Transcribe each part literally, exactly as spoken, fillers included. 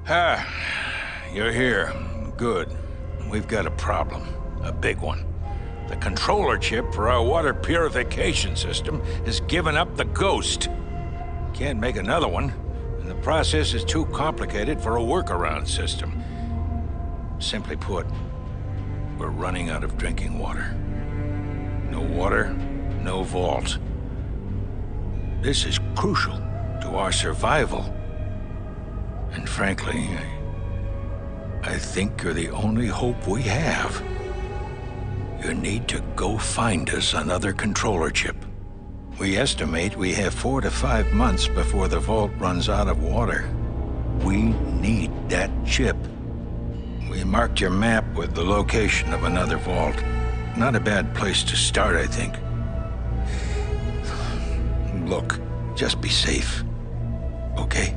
Ah, you're here. Good. We've got a problem. A big one. The controller chip for our water purification system has given up the ghost. Can't make another one, and the process is too complicated for a workaround system. Simply put, we're running out of drinking water. No water, no vault. This is crucial to our survival. And frankly, I, I think you're the only hope we have. You need to go find us another controller chip. We estimate we have four to five months before the vault runs out of water. We need that chip. We marked your map with the location of another vault. Not a bad place to start, I think. Look, just be safe, okay?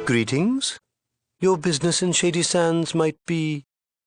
Greetings. Your business in Shady Sands might be...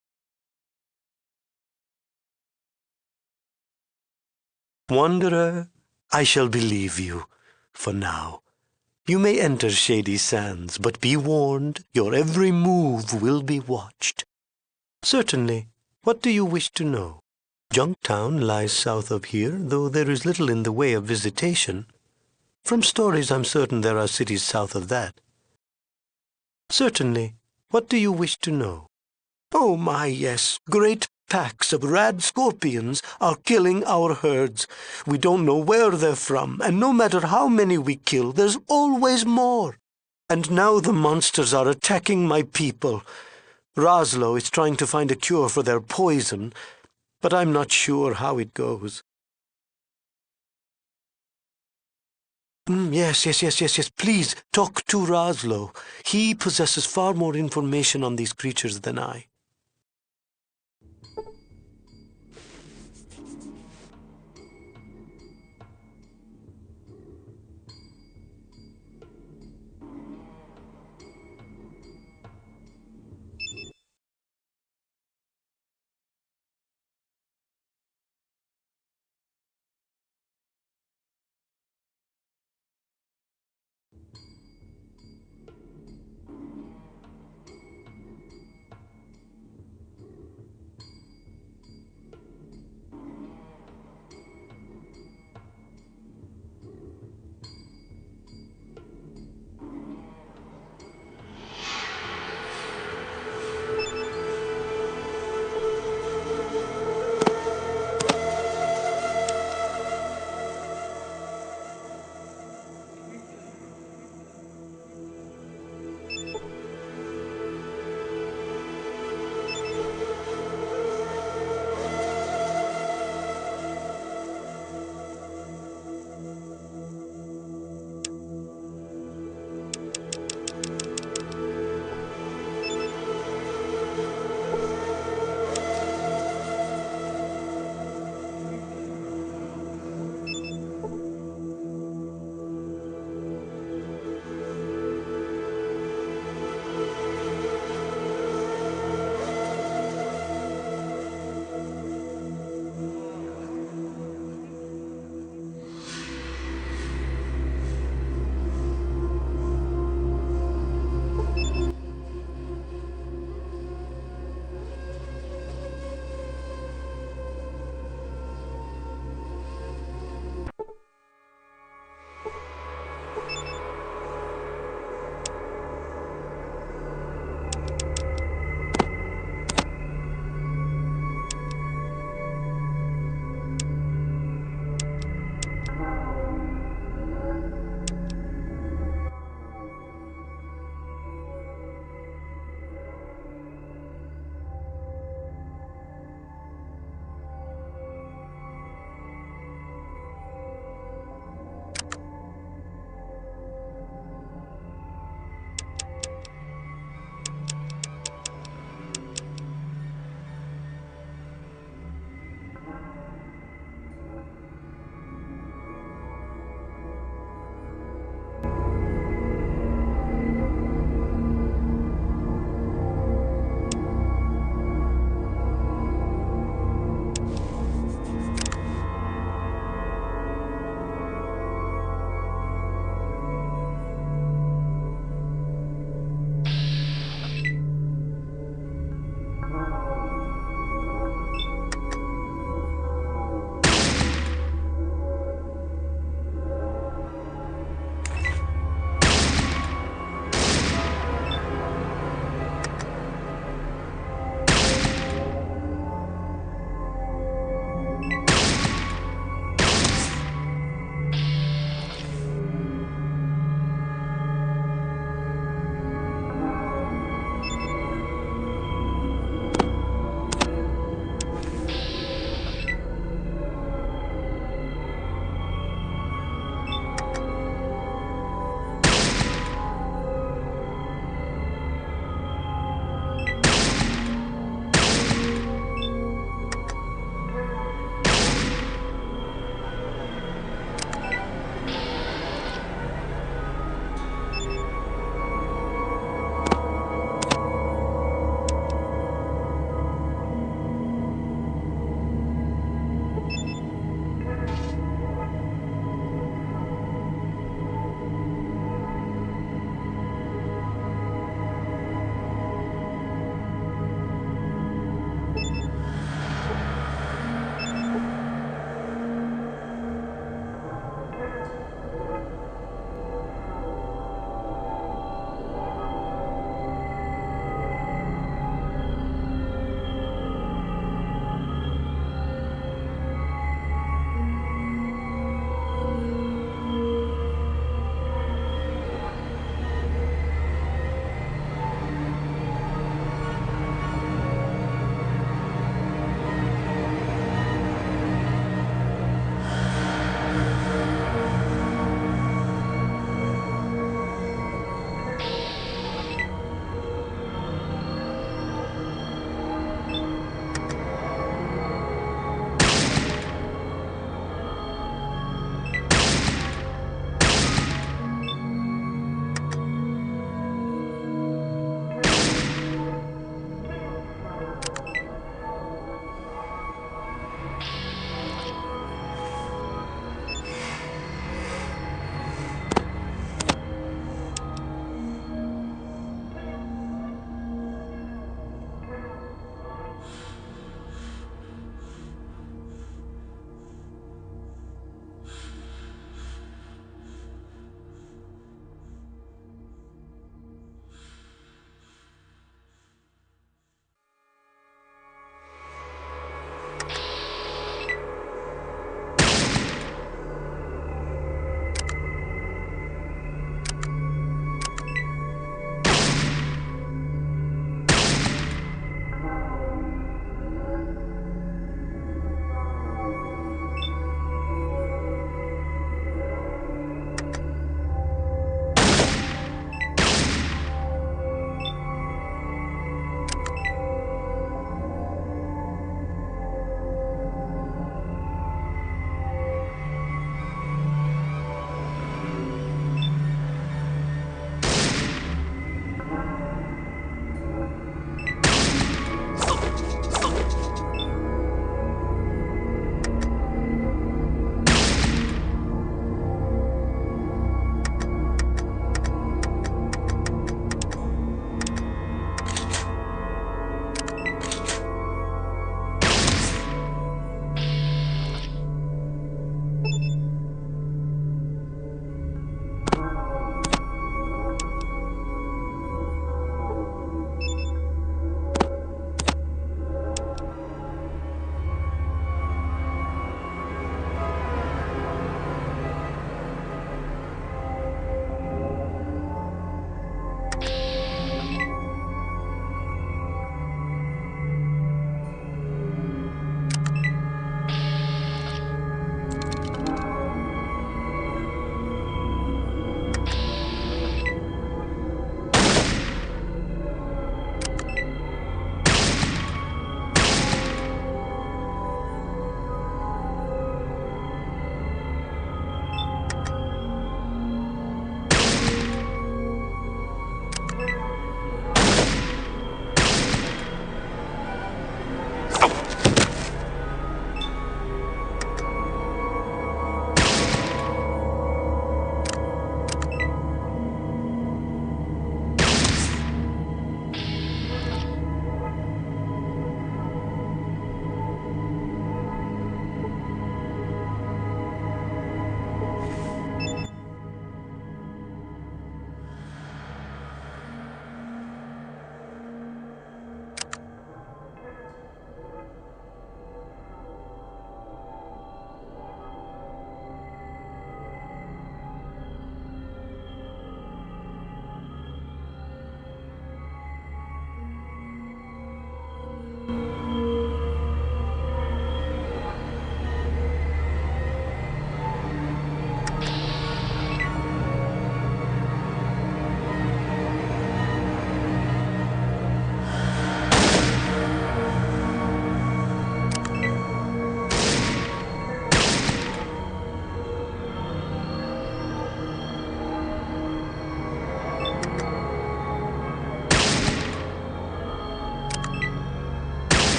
Wanderer, I shall believe you, for now. You may enter Shady Sands, but be warned, your every move will be watched. Certainly. What do you wish to know? Junktown lies south of here, though there is little in the way of visitation. From stories, I'm certain there are cities south of that. Certainly. What do you wish to know? Oh my, yes. Great packs of rad scorpions are killing our herds. We don't know where they're from, and no matter how many we kill, there's always more. And now the monsters are attacking my people. Roslo is trying to find a cure for their poison, but I'm not sure how it goes. Mm, yes, yes, yes, yes, yes. Please, talk to Roslo. He possesses far more information on these creatures than I.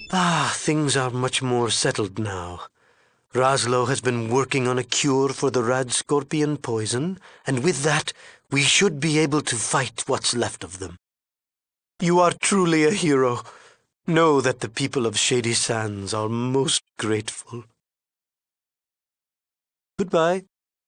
Ah, things are much more settled now. Raslo has been working on a cure for the rad scorpion poison, and with that, we should be able to fight what's left of them. You are truly a hero. Know that the people of Shady Sands are most grateful. Goodbye.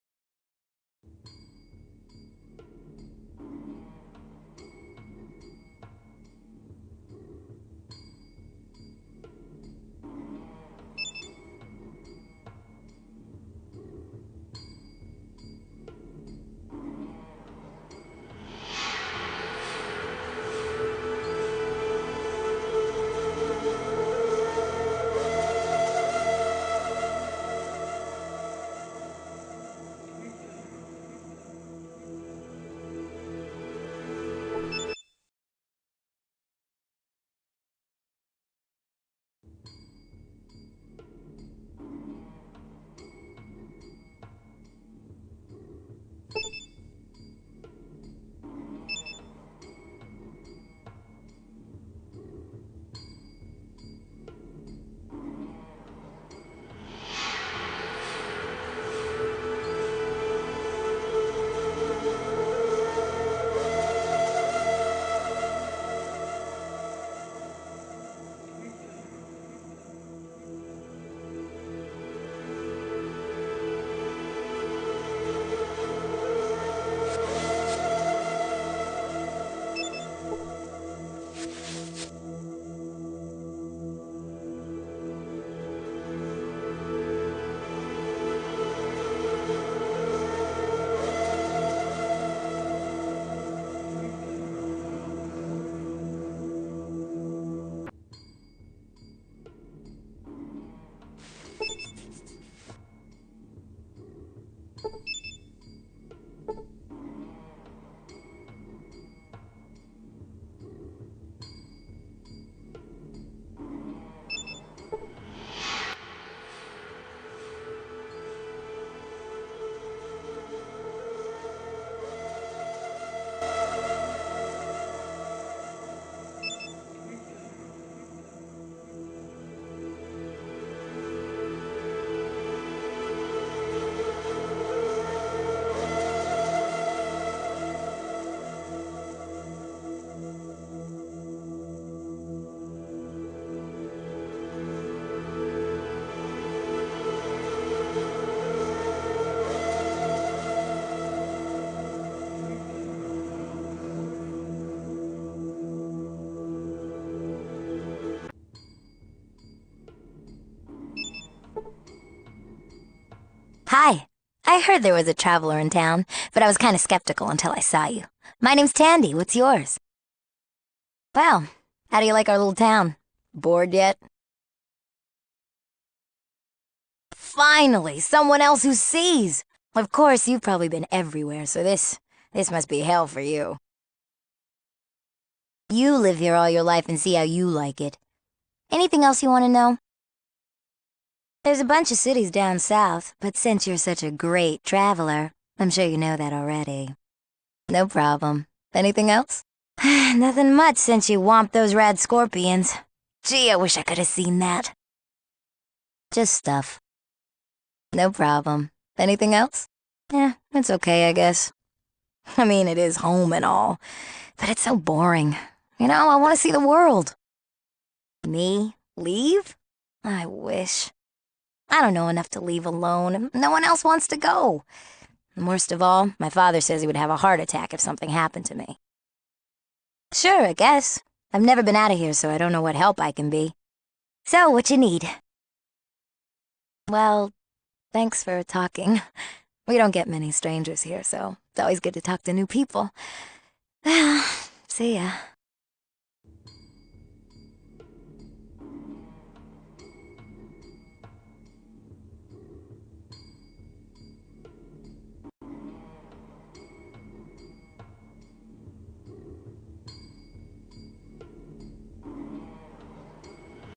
Hi. I heard there was a traveler in town, but I was kind of skeptical until I saw you. My name's Tandy. What's yours? Well, how do you like our little town? Bored yet? Finally, someone else who sees! Of course, you've probably been everywhere, so this, this must be hell for you. You live here all your life and see how you like it. Anything else you want to know? There's a bunch of cities down south, but since you're such a great traveler, I'm sure you know that already. No problem. Anything else? Nothing much since you whomped those rad scorpions. Gee, I wish I could have seen that. Just stuff. No problem. Anything else? Yeah, it's okay, I guess. I mean, it is home and all, but it's so boring. You know, I want to see the world. Me? Leave? I wish. I don't know enough to leave alone. No one else wants to go. And worst of all, my father says he would have a heart attack if something happened to me. Sure, I guess. I've never been out of here, so I don't know what help I can be. So, what you need? Well, thanks for talking. We don't get many strangers here, so it's always good to talk to new people. See ya.